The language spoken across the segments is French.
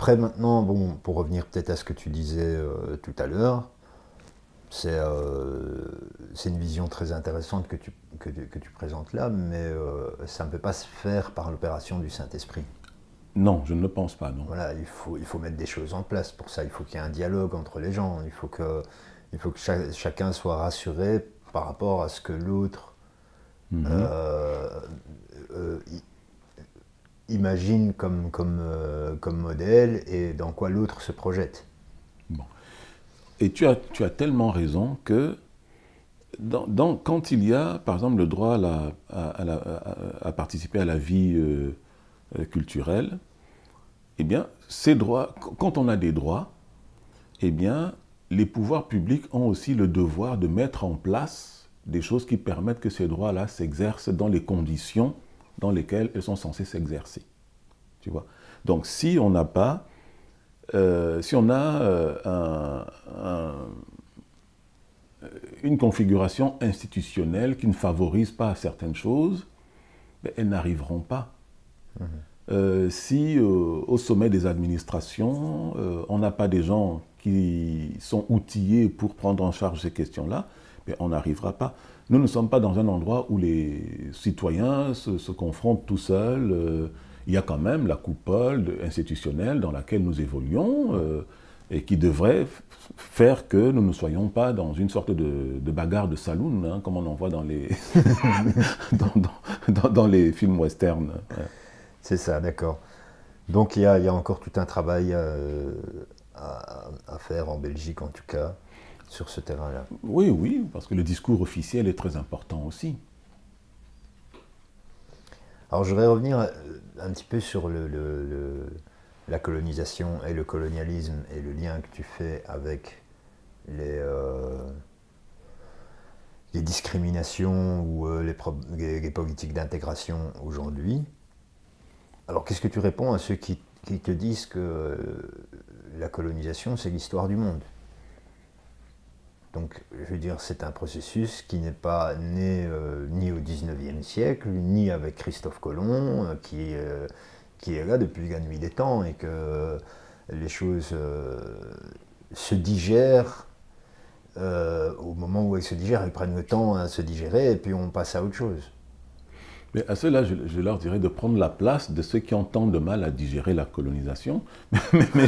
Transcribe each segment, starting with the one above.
Après, maintenant, bon, pour revenir peut-être à ce que tu disais tout à l'heure, c'est une vision très intéressante que tu présentes là, mais ça ne peut pas se faire par l'opération du Saint-Esprit. Non, je ne le pense pas, non. Voilà, il faut mettre des choses en place pour ça. Il faut qu'il y ait un dialogue entre les gens. Il faut que chacun soit rassuré par rapport à ce que l'autre Mhm. euh, euh, imagine comme modèle et dans quoi l'autre se projette. Bon. Et tu as tellement raison que quand il y a, par exemple, le droit à participer à la vie culturelle, eh bien, ces droits, quand on a des droits, eh bien, les pouvoirs publics ont aussi le devoir de mettre en place des choses qui permettent que ces droits-là s'exercent dans les conditions dans lesquelles ils sont censés s'exercer. Tu vois? Donc, si on n'a pas, si on a une configuration institutionnelle qui ne favorise pas certaines choses, ben, elles n'arriveront pas. Si au sommet des administrations, on n'a pas des gens qui sont outillés pour prendre en charge ces questions-là, ben, on n'arrivera pas. Nous ne sommes pas dans un endroit où les citoyens se confrontent tout seuls. Il y a quand même la coupole institutionnelle dans laquelle nous évoluons et qui devrait faire que nous ne soyons pas dans une sorte de bagarre de saloon, hein, comme on en voit dans les, dans les films westerns. Ouais. C'est ça, d'accord. Donc il y a encore tout un travail à faire en Belgique, en tout cas, sur ce terrain-là. Oui, oui, parce que le discours officiel est très important aussi. Alors je voudrais revenir un petit peu sur la colonisation et le colonialisme et le lien que tu fais avec les discriminations ou les politiques d'intégration aujourd'hui. Alors qu'est-ce que tu réponds à ceux qui te disent que la colonisation, c'est l'histoire du monde? Donc, je veux dire, c'est un processus qui n'est pas né ni au XIXe siècle, ni avec Christophe Colomb, qui est là depuis la nuit des temps, et que les choses se digèrent au moment où elles se digèrent, elles prennent le temps à se digérer, et puis on passe à autre chose. Mais à ceux-là, je leur dirais de prendre la place de ceux qui ont tant de mal à digérer la colonisation. Mais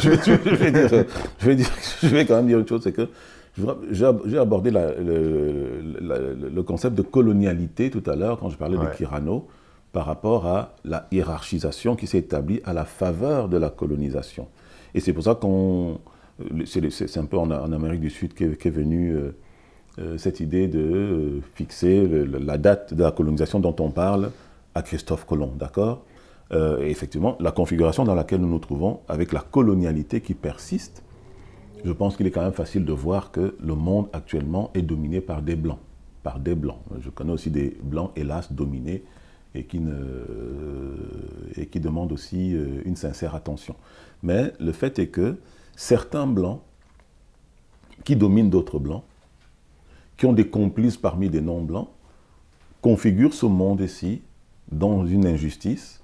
je vais quand même dire une chose, c'est que j'ai abordé le concept de colonialité tout à l'heure quand je parlais de Ouais. Kyrano par rapport à la hiérarchisation qui s'est établie à la faveur de la colonisation. Et c'est pour ça c'est un peu en Amérique du Sud qu'est venue cette idée de fixer la date de la colonisation dont on parle à Christophe Colomb, d'accord? Et effectivement, la configuration dans laquelle nous nous trouvons, avec la colonialité qui persiste, je pense qu'il est quand même facile de voir que le monde actuellement est dominé par des Blancs. Par des Blancs. Je connais aussi des Blancs, hélas, dominés et qui demandent aussi une sincère attention. Mais le fait est que certains Blancs qui dominent d'autres Blancs, qui ont des complices parmi des non-blancs, configurent ce monde ici dans une injustice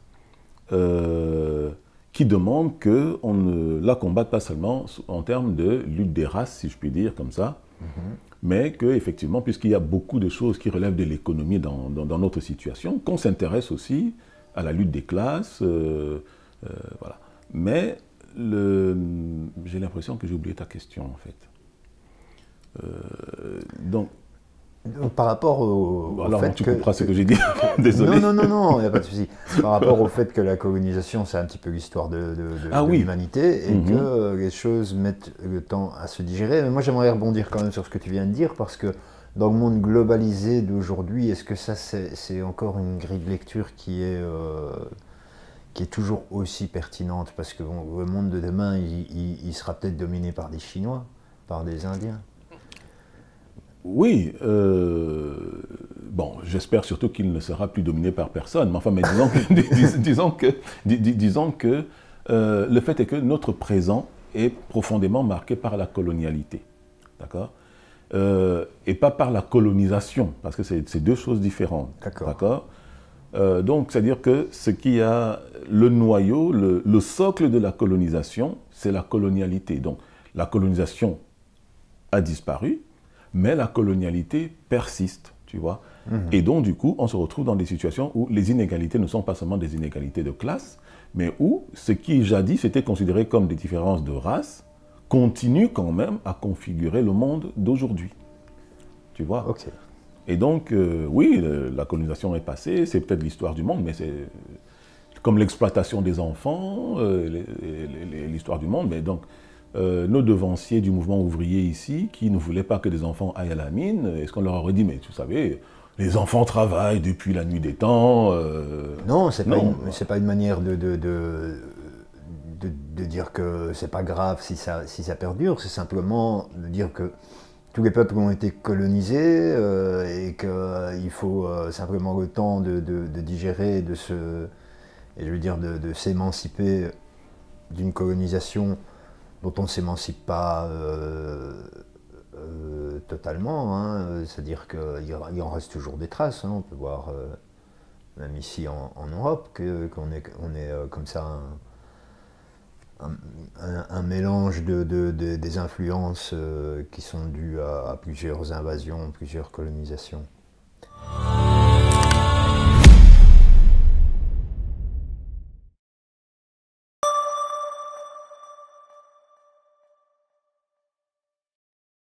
qui demande qu'on ne la combatte pas seulement en termes de lutte des races, si je puis dire comme ça, mais qu'effectivement, puisqu'il y a beaucoup de choses qui relèvent de l'économie dans notre situation, qu'on s'intéresse aussi à la lutte des classes, voilà. Mais j'ai l'impression que j'ai oublié ta question en fait. Donc, Par rapport au alors fait tu que... couperas ce que j'ai dit, désolé. Non, il n'y a pas de souci. Par rapport au fait que la colonisation, c'est un petit peu l'histoire Ah de oui. l'humanité et que les choses mettent le temps à se digérer. Mais moi, j'aimerais rebondir quand même sur ce que tu viens de dire parce que dans le monde globalisé d'aujourd'hui, est-ce que ça, c'est encore une grille de lecture qui est toujours aussi pertinente? Parce que bon, le monde de demain, il sera peut-être dominé par des Chinois, par des Indiens. Oui, bon, j'espère surtout qu'il ne sera plus dominé par personne. Mais enfin, mais disons que le fait est que notre présent est profondément marqué par la colonialité, d'accord? Et pas par la colonisation, parce que c'est deux choses différentes, D'accord. d'accord? Donc, c'est-à-dire que ce qui a le noyau, le socle de la colonisation, c'est la colonialité. Donc, la colonisation a disparu, mais la colonialité persiste, tu vois. Et donc, du coup, on se retrouve dans des situations où les inégalités ne sont pas seulement des inégalités de classe, mais où ce qui jadis était considéré comme des différences de race continue quand même à configurer le monde d'aujourd'hui. Tu vois. Ok. Et donc, oui, la colonisation est passée, c'est peut-être l'histoire du monde, mais c'est comme l'exploitation des enfants, l'histoire du monde. Mais donc, nos devanciers du mouvement ouvrier ici, qui ne voulaient pas que des enfants aillent à la mine, est-ce qu'on leur aurait dit, mais vous savez, les enfants travaillent depuis la nuit des temps. Non, c'est pas une manière de dire que c'est pas grave si ça perdure, c'est simplement de dire que tous les peuples ont été colonisés et qu'il faut simplement le temps de digérer, et je veux dire de s'émanciper d'une colonisation dont on ne s'émancipe pas totalement, hein. C'est-à-dire qu'il en reste toujours des traces, hein. On peut voir, même ici en Europe, qu'on est comme ça un mélange des influences qui sont dues à plusieurs invasions, plusieurs colonisations.